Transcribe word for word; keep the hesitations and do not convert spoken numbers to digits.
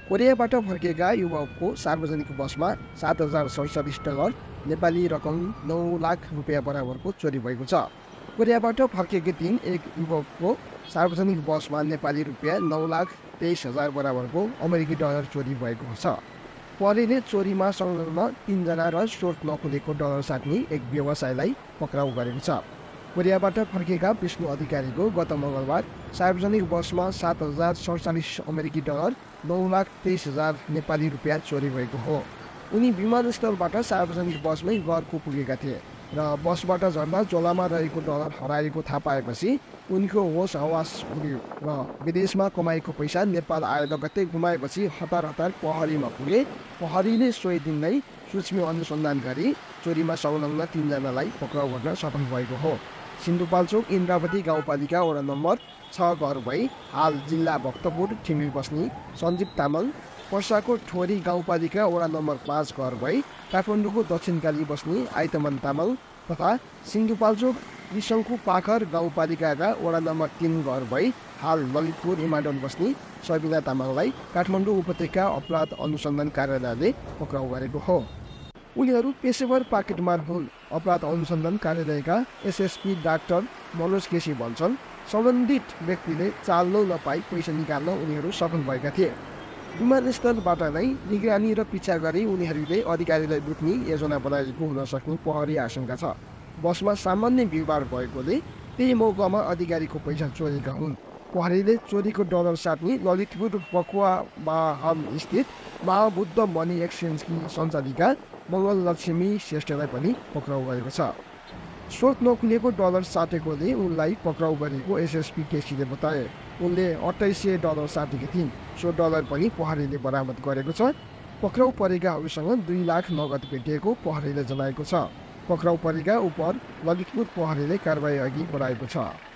कोरियाबाट फर्केका युवकको सार्वजनिक बसमा सात हजार सैँतालिस डलर नेपाली रकम नौ लाख रुपियाँ बराबरको चोरी भएको छ। कोरियाबाट फर्केको दिन एक युवकको सार्वजनिक बसमा नेपाली रुपियाँ नौ लाख तेइस हजार बराबरको अमेरिकी डलर चोरी भएको छ। प्रहरीले चोरीमा संलग्न तीनजना र स्रोत नखुलेको डलर साट्ने एक व्यवसायलाई पक्राउ गरेको छ। कोरियाबाट फर्केका विष्णु अधिकारीको गत मङ्गलबार सार्वजनिक बसमा सात हजार सडचालिस अमेरिकी डलर नौ लाख तेइस हजार नेपाली रुपियाँ चोरी भएको हो। उनी विमानस्थलबाट सार्वजनिक बसमै घरको पुगेका थिए र बसबाट झर्दा झोलामा रहेको डलर हराएको थाहा पाएपछि उनको होस हवास उड्यो र विदेशमा कमाएको पैसा नेपाल आएर लगत्तै गुमाएपछि हतार हतार प्रहरीमा पुगे। प्रहरीले सोही दिन नै सूक्ष्म अनुसन्धान गरी चोरीमा संलग्न तीनजनालाई पक्राउ गर्न सफल भएको हो। सिन्धुपाल्चोक इन्द्रावती गाउँपालिका वडा नम्बर छ घर भई हाल जिल्ला भक्तपुर ठिमी बस्ने सञ्जीव तामाङ, पर्साको ठोरी गाउँपालिका वडा नम्बर पाँच घर भई काठमाडौँको दक्षिणकाली बस्ने आइतमन तामाङ तथा सिन्धुपाल्चोक त्रिशङ्कु पाखर गाउँपालिकाका वडा नम्बर तिन घर भई हाल ललितपुर हिमाडन बस्ने सबिना तामाङलाई काठमाडौँ उपत्यका अपराध अनुसन्धान कार्यालयले पक्राउ गरेको हो। उनीहरू पेसेवर पाकेटमार हुन्। अपराध अनुसन्धान कार्यालयका एसएसपी डाक्टर मनोज केसी भन्छन्, सम्बन्धित व्यक्तिले चाल्न नपाई पैसा निकाल्न उनीहरू सफल भएका थिए। विमानस्थलबाट नै निगरानी र पिछा गरी उनीहरूले अधिकारीलाई लुट्ने योजना बनाएको हुन सक्ने प्रहरी आशंका छ। बसमा सामान्य भिडभाड भएकोले त्यही मौकामा अधिकारीको पैसा चोरेका हुन्। प्रहरीले चोरीको डलर साट्ने ललितपुर पकुवाबाहम स्थित महाबुद्ध मनी एक्सचेन्जकी सञ्चालिका मङ्गल लक्ष्मी श्रेष्ठलाई पनि पक्राउ गरेको छ। स्रोत नखुलेको डलर साटेकोले उनलाई पक्राउ गरेको एसएसपी केसीले बताए। उनले अट्ठाइस सय डलर साटेकी थिइन्। सो डलर पनि प्रहरीले बरामद गरेको छ। पक्राउ परेकाहरूसँग दुई लाख नगद भेटिएको प्रहरीले जनाएको छ। पक्राउ परेका उप ललितपुर प्रहरीले कारबाही अघि बढाएको छ।